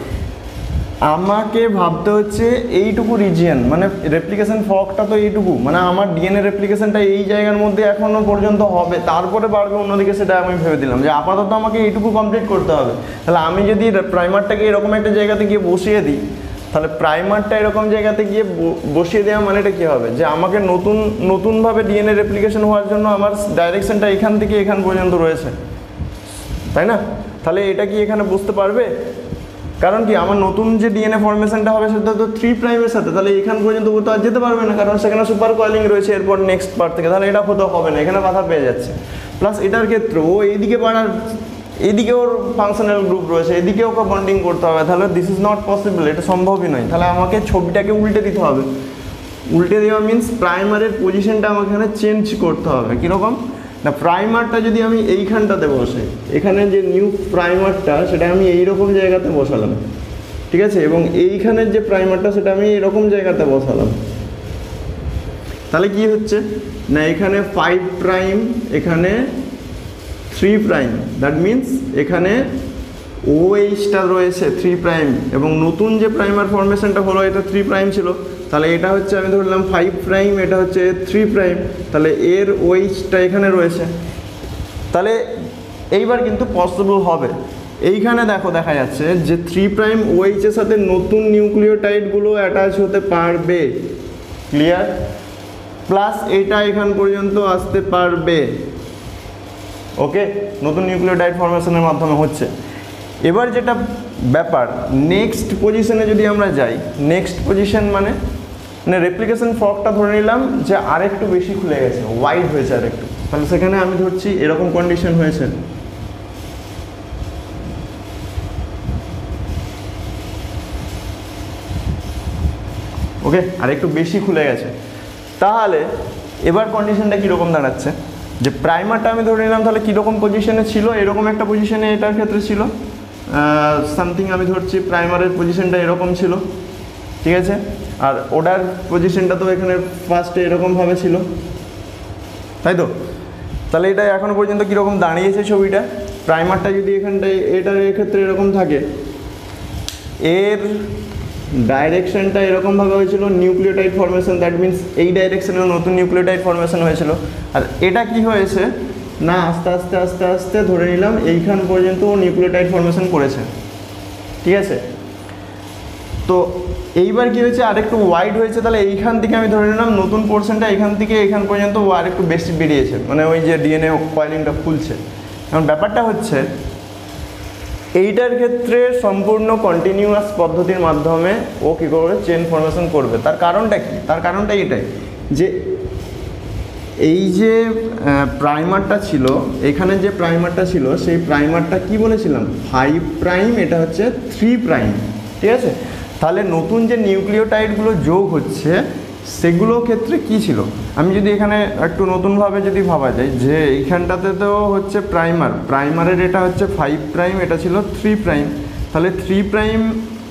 আমাকে ভাবতে হচ্ছে এইটুকু রিজিয়ন, মানে রেপ্লিকেশন ফর্কটা তো এইটুকু, মানে আমার ডিএনএ রেপ্লিকেশনটা এই জায়গার মধ্যে এখনও পর্যন্ত হবে, তারপরে বাড়বে অন্যদিকে, সেটা আমি ভেবে দিলাম যে আপাতত আমাকে এইটুকু কমপ্লিট করতে হবে। তাহলে আমি যদি প্রাইমারটাকে এরকম একটা জায়গাতে গিয়ে বসিয়ে দিই, তাহলে প্রাইমারটা এরকম জায়গাতে গিয়ে বসিয়ে দেওয়া মানেটা কী হবে, যে আমাকে নতুন নতুনভাবে ডিএনএ রেপ্লিকেশন হওয়ার জন্য আমার ডাইরেকশনটা এখান থেকে এখান পর্যন্ত রয়েছে, তাই না? তাহলে এটা কি এখানে বুঝতে পারবে? কারণ কি আমার নতুন যে ডিএনএ ফরমেশনটা হবে সেটা তো থ্রি প্রাইমের সাথে, তাহলে এখান পর্যন্ত তো আর যেতে পারবে না, কারণ সেখানে সুপার কয়েলিং রয়েছে এরপর নেক্সট পার্ট থেকে, তাহলে এটা হতে হবে না, এখানে বাধা পেয়ে যাচ্ছে। প্লাস এটার ক্ষেত্রে ও এইদিকে বাড়ার, এইদিকে ওর ফাংশনাল গ্রুপ রয়েছে, এদিকে ওকে বন্ডিং করতে হবে, তাহলে দিস ইজ নট পসিবল, এটা সম্ভবই নয়। তাহলে আমাকে ছবিটাকে উল্টে দিতে হবে। উল্টে দেওয়া মিনস প্রাইমারের পজিশনটা আমাকে এখানে চেঞ্জ করতে হবে। কীরকম না, প্রাইমারটা যদি আমি এইখানটাতে বসে, এখানে যে নিউ প্রাইমারটা সেটা আমি এইরকম জায়গাতে বসালাম, ঠিক আছে, এবং এইখানের যে প্রাইমারটা সেটা আমি এরকম জায়গাতে বসালাম, তাহলে কি হচ্ছে না, এখানে ফাইভ প্রাইম, এখানে থ্রি প্রাইম, দ্যাট মিন্স এখানে ও এইচটা রয়েছে থ্রি প্রাইম, এবং নতুন যে প্রাইমার ফরমেশনটা হলো এটা থ্রি প্রাইম ছিল, তাহলে এটা হচ্ছে আমি ধরলাম ফাইভ প্রাইম, এটা হচ্ছে থ্রি প্রাইম, তাহলে এর ওইচটা এখানে রয়েছে। তাহলে এইবার কিন্তু পসিবল হবে। এইখানে দেখো দেখা যাচ্ছে যে থ্রি প্রাইম ওইচের সাথে নতুন নিউক্লিওটাইডগুলো অ্যাটাচ হতে পারবে, ক্লিয়ার, প্লাস এটা এখান পর্যন্ত আসতে পারবে। ওকে, নতুন নিউক্লিওটাইড ফরমেশনের মাধ্যমে হচ্ছে। এবার যেটা ব্যাপার, নেক্সট পজিশনে যদি আমরা যাই, নেক্সট পজিশন মানে মানে রেপ্লিকেশন ফর্কটা ধরে নিলাম যে আরেকটু বেশি খুলে গেছে, ওয়াইড হয়েছে আরেকটু, তাহলে সেখানে আমি ধরছি এরকম কন্ডিশন হয়েছে, ওকে, আরেকটু বেশি খুলে গেছে। তাহলে এবার কন্ডিশনটা কীরকম দাঁড়াচ্ছে, যে প্রাইমারটা আমি ধরে নিলাম তাহলে কীরকম পজিশনে ছিল, এরকম একটা পজিশনে এটার ক্ষেত্রে ছিল সামথিং, আমি ধরছি প্রাইমারের পজিশনটা এরকম ছিল, ঠিক আছে, আর ওটার পজিশনটা তো এখানে ফার্স্টে এরকমভাবে ছিল, তাই তো? তাহলে এটা এখনও পর্যন্ত কীরকম দাঁড়িয়েছে ছবিটা, প্রাইমারটা যদি এখানটায় এটার ক্ষেত্রে এরকম থাকে, এর ডাইরেকশনটা এরকমভাবে হয়েছিল নিউক্লিওটাইড ফরমেশন, দ্যাট মিনস এই ডাইরেকশনেও নতুন নিউক্লিওটাইড ফরমেশন হয়েছিল, আর এটা কি হয়েছে না আস্তে আস্তে আস্তে আস্তে ধরে নিলাম এইখান পর্যন্ত নিউক্লিওটাইড ফরমেশন করেছে, ঠিক আছে। তো এইবার কি হয়েছে, আরেকটু ওয়াইড হয়েছে, তাহলে এইখান থেকে আমি ধরে নিলাম নতুন পোর্শনটা এখান থেকে এখান পর্যন্ত আরেকটু বেশি বেরিয়েছে, মানে ওই যে ডিএনএ কয়েলিংটা খুলছে। এখন ব্যাপারটা হচ্ছে এইটার ক্ষেত্রে সম্পূর্ণ কন্টিনিউয়াস পদ্ধতির মাধ্যমে ও কী করবে, চেন ফরমেশন করবে। তার কারণটা কি, তার কারণটা এটাই যে এই যে প্রাইমারটা ছিল, এখানে যে প্রাইমারটা ছিল সেই প্রাইমারটা কি বলেছিলাম ফাইভ প্রাইম, এটা হচ্ছে থ্রি প্রাইম, ঠিক আছে। তাহলে নতুন যে নিউক্লিওটাইডগুলো যোগ হচ্ছে সেগুলো ক্ষেত্রে কি ছিল, আমি যদি এখানে একটু নতুনভাবে যদি ভাবা যায় যে এইখানটাতে তো হচ্ছে প্রাইমার, প্রাইমারের এটা হচ্ছে ফাইভ প্রাইম, এটা ছিল থ্রি প্রাইম, তাহলে থ্রি প্রাইম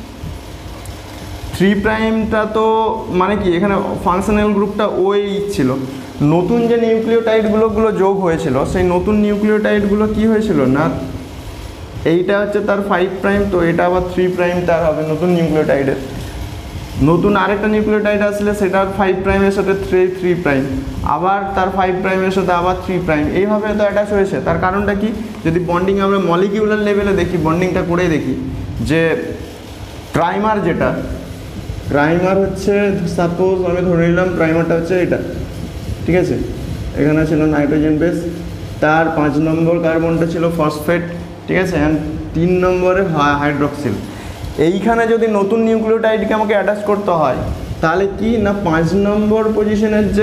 থ্রি প্রাইমটা তো মানে কি এখানে ফাংশনাল গ্রুপটা ওই ছিল, নতুন যে নিউক্লিওটাইডগুলোগুলো যোগ হয়েছিল সেই নতুন নিউক্লিওটাইডগুলো কি হয়েছিল না এইটা হচ্ছে তার ফাইভ প্রাইম, তো এটা আবার থ্রি প্রাইম তার হবে নতুন নিউক্লিওটাইডের, নতুন আরেকটা নিউক্লিওটাইড আসলে সেটার ফাইভ প্রাইমের সাথে থ্রি থ্রি প্রাইম, আবার তার ফাইভ প্রাইমের সাথে আবার থ্রি প্রাইম, এইভাবে তো অ্যাটাচ হয়েছে। তার কারণটা কি, যদি বন্ডিং আমরা মলিকিউলার লেভেলে দেখি, বন্ডিংটা করে দেখি যে প্রাইমার যেটা প্রাইমার হচ্ছে সাপোজ আমি ধরে নিলাম প্রাইমারটা হচ্ছে এটা, ঠিক আছে, এখানে ছিল নাইট্রোজেন বেস, তার পাঁচ নম্বর কার্বনটা ছিল ফসফেট, ঠিক আছে, অ্যান্ড তিন নম্বরে হাইড্রক্সিল। এইখানে যদি নতুন নিউক্লিওটাইডকে আমাকে অ্যাটাচ করতে হয় তাহলে কি না পাঁচ নম্বর পজিশনের যে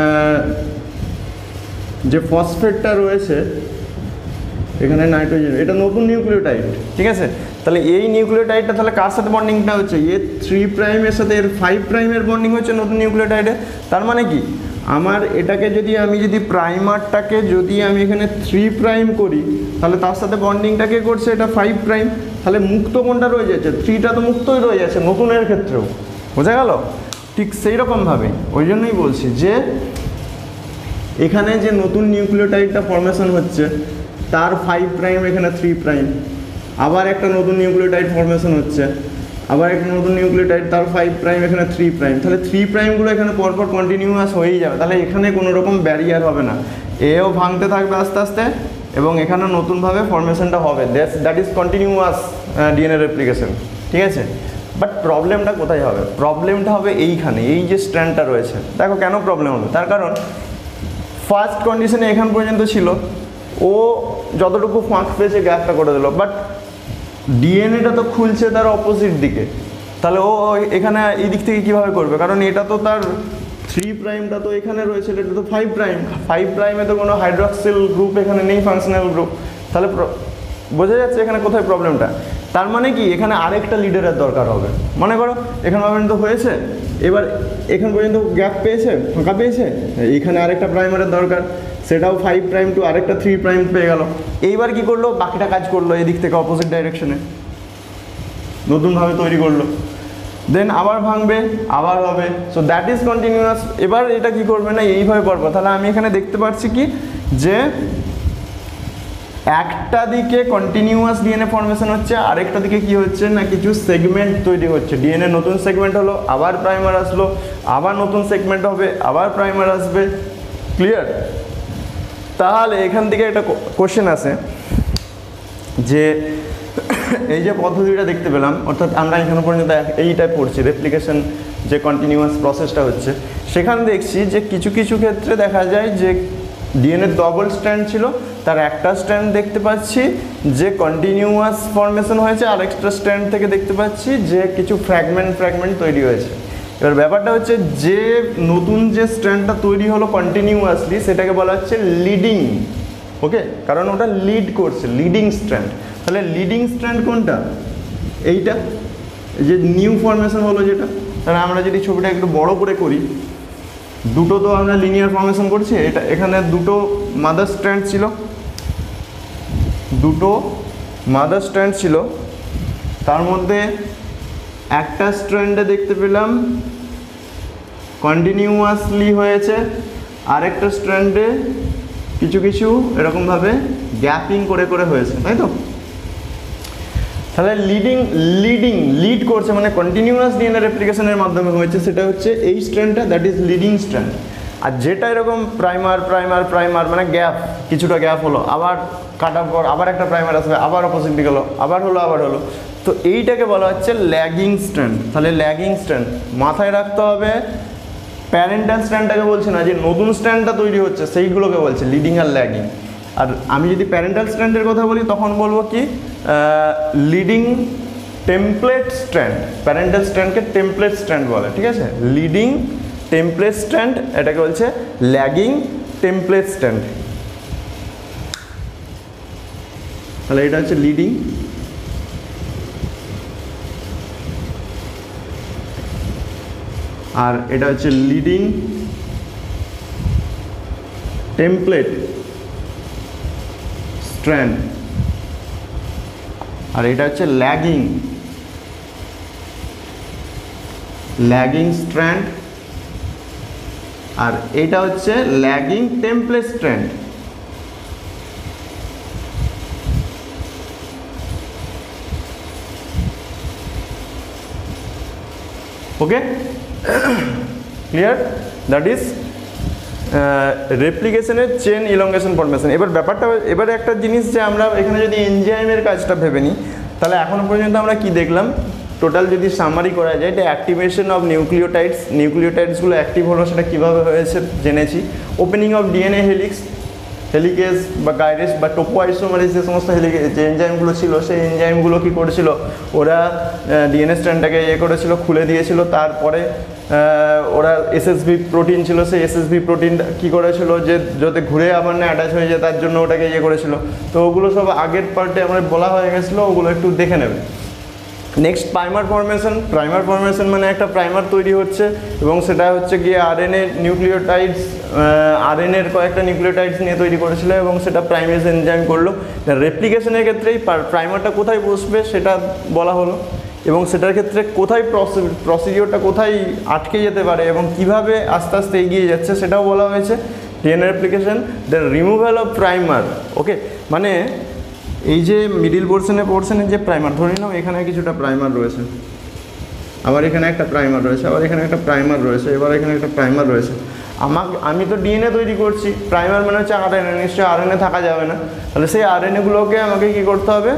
যে ফসফেটটা রয়েছে এখানে নাইট্রোজেন, এটা নতুন নিউক্লিওটাইড, ঠিক আছে। তাহলে এই নিউক্লিওটাইডটা তাহলে কার সাথে বন্ডিংটা হচ্ছে, এর থ্রি প্রাইমের সাথে এর ফাইভ প্রাইমের বন্ডিং হচ্ছে নতুন নিউক্লিওটাইডে। তার মানে কি আমার এটাকে যদি আমি যদি প্রাইমারটাকে যদি আমি এখানে থ্রি প্রাইম করি তাহলে তার সাথে বন্ডিংটা কে করছে, এটা ফাইভ প্রাইম। তাহলে মুক্ত কোনটা রয়ে যাচ্ছে, থ্রিটা তো মুক্তই রয়ে যাচ্ছে নতুনের ক্ষেত্রেও, বোঝা গেল। ঠিক সেই রকমভাবে ওই জন্যই বলছি যে এখানে যে নতুন নিউক্লিওটাইডটা ফর্মেশন হচ্ছে তার ফাইভ প্রাইম এখানে থ্রি প্রাইম, আবার একটা নতুন নিউক্লিওটাইড ফর্মেশন হচ্ছে, আবার একটা নতুন নিউক্লিওটাইড তার ফাইভ প্রাইম এখানে থ্রি প্রাইম। তাহলে থ্রি প্রাইমগুলো এখানে পরপর কন্টিনিউয়াস হয়েই যাবে, তাহলে এখানে কোনো রকম ব্যারিয়ার হবে না, এও ভাঙতে থাকবে আস্তে আস্তে এবং এখানে নতুনভাবে ফর্মেশনটা হবে। That's that is continuous DNA replication, ঠিক আছে। বাট প্রবলেমটা কোথায় হবে, প্রবলেমটা হবে এইখানে, এই যে স্ট্র্যান্ডটা রয়েছে। দেখো কেন প্রবলেম হবে, তার কারণ ফার্স্ট কন্ডিশনে এখান পর্যন্ত ছিল, ও যতটুকু ফাঁক পেয়েছে গ্যাপটা করে দিল, বাট ডিএনএটা তো খুলছে তার অপোজিট দিকে, তাহলে ও এখানে এই দিক থেকে কীভাবে করবে, কারণ এটা তো তার থ্রি প্রাইমটা তো এখানে রয়েছে, এটা তো ফাইভ প্রাইম, ফাইভ প্রাইমে তো কোনো হাইড্রক্সিল গ্রুপ এখানে নেই, ফাংশনাল গ্রুপ। তাহলে বোঝা যাচ্ছে এখানে কোথায় প্রবলেমটা। তার মানে কি এখানে আরেকটা লিডারের দরকার হবে। মনে করো এখানে পর্যন্ত হয়েছে, এবার এখান পর্যন্ত গ্যাপ পেয়েছে, ফাঁকা পেয়েছে, এইখানে আরেকটা প্রাইমারের দরকার, সেটাও ফাইভ প্রাইম টু আরেকটা থ্রি প্রাইম পেয়ে গেল। এইবার কি করলো, বাকিটা কাজ করলো এদিক থেকে অপোজিট ডাইরেকশনে, নতুনভাবে তৈরি করলো, দেন আবার ভাঙবে, আবার হবে। So that is continuous. এবার এটা কি করবে না, এইভাবে করবো। তাহলে আমি এখানে দেখতে পাচ্ছি কি যে একটা দিকে কন্টিনিউয়াস ডিএনএ ফর্মেশন হচ্ছে, আরেকটা দিকে কি হচ্ছে না কিছু সেগমেন্ট তৈরি হচ্ছে, ডিএনএ নতুন সেগমেন্ট হলো, আবার প্রাইমার আসলো, আবার নতুন সেগমেন্ট হবে, আবার প্রাইমার আসবে। ক্লিয়ার? তাহলে এখান থেকে একটা কোশ্চেন আসে যে এই যে পদ্ধতিটা দেখতে পেলাম, অর্থাৎ আমরা এখানে পর্যন্ত এইটাই পড়ছি রেপ্লিকেশন যে কন্টিনিউয়াস প্রসেসটা হচ্ছে, সেখানে দেখছি যে কিছু কিছু ক্ষেত্রে দেখা যায় যে ডিএনএ ডবল স্ট্র্যান্ড ছিল, তার একটা স্ট্র্যান্ড দেখতে পাচ্ছি যে কন্টিনিউয়াস ফর্মেশন হয়েছে, আর এক্সট্রা স্ট্র্যান্ড থেকে দেখতে পাচ্ছি যে কিছু ফ্র্যাগমেন্ট ফ্র্যাগমেন্ট তৈরি হয়েছে। এবার ব্যাপারটা হচ্ছে যে নতুন যে স্ট্র্যান্ডটা তৈরি হলো কন্টিনিউয়াসলি সেটাকে বলা হচ্ছে লিডিং, ওকে, কারণ ওটা লিড করছে, লিডিং স্ট্র্যান্ড। তাহলে লিডিং স্ট্র্যান্ড কোনটা, এইটা যে নিউ ফর্মেশন হলো যেটা। তাহলে আমরা যদি ছবিটা একটু বড় করে করি, দুটো তো আমরা লিনিয়ার ফর্মেশন করছি, এটা এখানে দুটো মাদার স্ট্র্যান্ড ছিল, দুটো মাদার স্ট্র্যান্ড ছিল, তার মধ্যে একটা স্ট্র্যান্ডে দেখতে পেলাম কন্টিনিউয়াসলি হয়েছে, আরেকটা স্ট্র্যান্ডে কিছু কিছু এরকমভাবে গ্যাপিং করে করে হয়েছে, তাই তো। তাহলে লিডিং লিডিং লিড করছে মানে কন্টিনিউয়াস ডিএনএ রেপ্লিকেশনের মাধ্যমে হয়েছে, সেটা হচ্ছে এই স্ট্র্যান্ডটা, দ্যাট ইজ লিডিং স্ট্র্যান্ড। আর যেটা এরকম প্রাইমার প্রাইমার প্রাইমার মানে গ্যাপ, কিছুটা গ্যাপ হলো, আবার কাটার পর আবার একটা প্রাইমার আসবে, আবার অপোজিট দিকে গেলো, আবার হলো আবার হলো, তো এইটাকে বলা হচ্ছে ল্যাগিং স্ট্র্যান্ড। তাহলে ল্যাগিং স্ট্র্যান্ড মাথায় রাখতে হবে, প্যারেন্টাল স্ট্র্যান্ডটাকে বলছে না, যে নতুন স্ট্র্যান্ডটা তৈরি হচ্ছে সেইগুলোকে বলছে লিডিং আর ল্যাগিং। আর আমি যদি প্যারেন্টাল স্ট্র্যান্ডের কথা বলি তখন বলবো কি লিডিং টেমপ্লেট স্ট্র্যান্ড, প্যারেন্টাল স্ট্র্যান্ডকে টেমপ্লেট স্ট্র্যান্ড বলে, ঠিক আছে। লিডিং টেমপ্লেট স্ট্র্যান্ড, এটাকে বলছে ল্যাগিং টেমপ্লেট স্ট্র্যান্ড। তাহলে এটা হচ্ছে লিডিং, আর এটা হচ্ছে লিডিং টেমপ্লেট স্ট্র্যান্ড, আর এটা হচ্ছে ল্যাগিং ল্যাগিং স্ট্র্যান্ড, আর এটা হচ্ছে lagging template strand. Okay, clear? That is রেপ্লিকেশনের চেন ইলংগেশন ফর্মেশন। এবার ব্যাপারটা, এবারে একটা জিনিস যে আমরা এখানে যদি এনজাইমের কাজটা ভেবে নিই, তাহলে এখনো পর্যন্ত আমরা কি দেখলাম, টোটাল যদি সামারি করা যায়, এটা অ্যাক্টিভেশন অফ নিউক্লিওটাইডস, নিউক্লিওটাইডসগুলো অ্যাক্টিভ হলো সেটা কীভাবে হয়েছে জেনেছি, opening of DNA helix, helicase বা গাইরেস বা টোপোআইসোমারেজ যে সমস্ত হেলিকেজ যে এনজাইমগুলো ছিল, সেই এনজাইমগুলো কী করেছিল, ওরা ডিএনএ স্ট্র্যান্ডটাকে ইয়ে করেছিল, খুলে দিয়েছিল, তারপরে ওরা এসএসভি প্রোটিন ছিল, সেই এসএসভি প্রোটিন কী করেছিল যে যাতে ঘুরে আবার না অ্যাটাচ হয়ে যায় তার জন্য ওটাকে ইয়ে করেছিল। তো ওগুলো সব আগের পার্টে আমার বলা হয়ে গেছিলো, ওগুলো একটু দেখে নেবে। Next primer formation. Primer formation মানে একটা প্রাইমার তৈরি হচ্ছে এবং সেটা হচ্ছে গিয়ে আরএনএ নিউক্লিওটাইডস, আরএনএর কয়েকটা নিউক্লিওটাইডস নিয়ে তৈরি করেছিল এবং সেটা প্রাইমেজ এনজাইম করলো। রেপ্লিকেশনের ক্ষেত্রেই প্রাইমারটা কোথায় বসবে সেটা বলা হলো এবং সেটার ক্ষেত্রে কোথায় প্রসিডিওরটা কোথায় আটকে যেতে পারে এবং কিভাবে আস্তে আস্তে এগিয়ে যাচ্ছে সেটাও বলা হয়েছে। DNA replication, the removal of primer. Okay, মানে এই যে মিডিল পোর্শনে পোর্শনের যে প্রাইমার, ধরে নাও এখানে কিছুটা প্রাইমার রয়েছে, আবার এখানে একটা প্রাইমার রয়েছে, আবার এখানে একটা প্রাইমার রয়েছে, এবার এখানে একটা প্রাইমার রয়েছে। আমাকে আমি তো ডিএনএ তৈরি করছি, প্রাইমার মানে হচ্ছে আরএনএ, নিশ্চয়ই আরএনএ থাকা যাবে না, তাহলে সেই আরএনএগুলোকে আমাকে কী করতে হবে,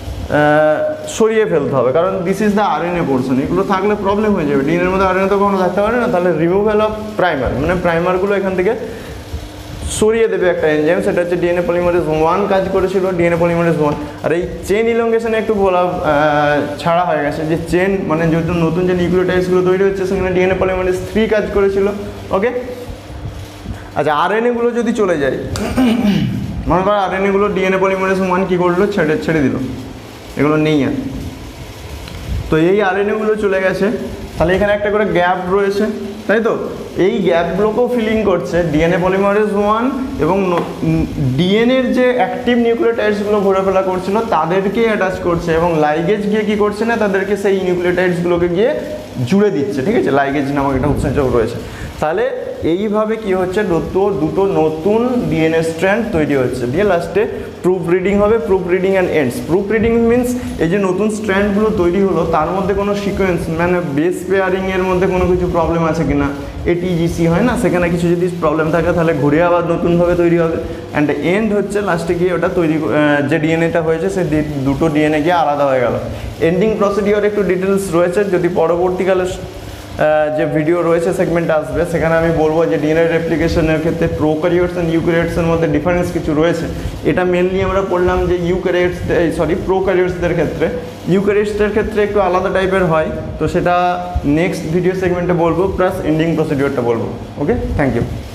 সরিয়ে ফেলতে হবে, কারণ this is the RNA portion. এগুলো থাকলে প্রবলেম হয়ে যাবে, ডিএনএর মধ্যে আরএনএ তো কখনো থাকতে পারে না। তাহলে রিমুভাল অফ প্রাইমার মানে প্রাইমারগুলো এখান থেকে সরিয়ে দেবে একটা এনজাইম, সেটা হচ্ছে ডিএনএ পলিমারেজ ওয়ান কাজ করেছিল, ডিএনএ পলিমারেজ ওয়ান। আর এই চেন ইলংগেশনে একটু বলা ছাড়া হয়ে গেছে যে চেন মানে যেহেতু নতুন যে নিউক্লিওটাইডসগুলো তৈরি হচ্ছে সেখানে ডিএনএ পলিমারেজ থ্রি কাজ করেছিল। ওকে, আচ্ছা, আরএনএগুলো যদি চলে যায়, মনে করো আরএনএগুলো ডিএনএ পলিমারেজ ওয়ান কী করলো, ছেড়ে ছেড়ে দিল, এগুলো নেই আর। তো এই আরএনএগুলো চলে গেছে, তাহলে এখানে একটা করে গ্যাপ রয়েছে, তাই তো? এই গ্যাপগুলোকেও ফিলিং করছে ডিএনএ পলিমারেজ ওয়ান এবং ডিএনএর যে অ্যাক্টিভ নিউক্লিওটাইডসগুলো ঘোরাফেরা করছিল তাদেরকে অ্যাটাচ করছে এবং লাইগেজ গিয়ে কী করছে না, তাদেরকে সেই নিউক্লিওটাইডসগুলোকে গিয়ে জুড়ে দিচ্ছে। ঠিক আছে, লাইগেজ নামক একটা উৎসেচক রয়েছে। তাহলে এইভাবে কি হচ্ছে, দুটো দুটো নতুন ডিএনএ স্ট্র্যান্ড তৈরি হচ্ছে, দিয়ে লাস্টে প্রুফ রিডিং হবে। Proofreading and ends. Proofreading means এই যে নতুন স্ট্র্যান্ডগুলো তৈরি হলো তার মধ্যে কোনো সিকোয়েন্স মানে বেস পেয়ারিংয়ের মধ্যে কোনো কিছু প্রবলেম আছে কিনা, এটিজিসি হয় না, সেখানে কিছু যদি প্রবলেম থাকে তাহলে ঘুরে আবার নতুনভাবে তৈরি হবে। অ্যান্ড এন্ড হচ্ছে লাস্টে গিয়ে ওটা তৈরি, যে ডিএনএটা হয়েছে সে দুটো ডিএনএ গিয়ে আলাদা হয়ে গেল। এন্ডিং প্রসিডিওর একটু ডিটেলস রয়েছে, যদি পরবর্তীকালে যে ভিডিও রয়েছে সেগমেন্ট আসবে সেখানে আমি বলবো যে ডিএনএ রেপ্লিকেশনের ক্ষেত্রে প্রোক্যারিওটস অ্যান্ড ইউক্যারিওটসের মধ্যে ডিফারেন্স কিছু রয়েছে। এটা মেনলি আমরা পড়লাম যে ইউক্যারিওটস সরি প্রোক্যারিওটসদের ক্ষেত্রে, ইউক্যারিওটসদের ক্ষেত্রে একটু আলাদা টাইপের হয়, তো সেটা নেক্সট ভিডিও সেগমেন্টে বলবো, প্লাস এন্ডিং প্রসিডিওরটা বলবো। Okay, thank you.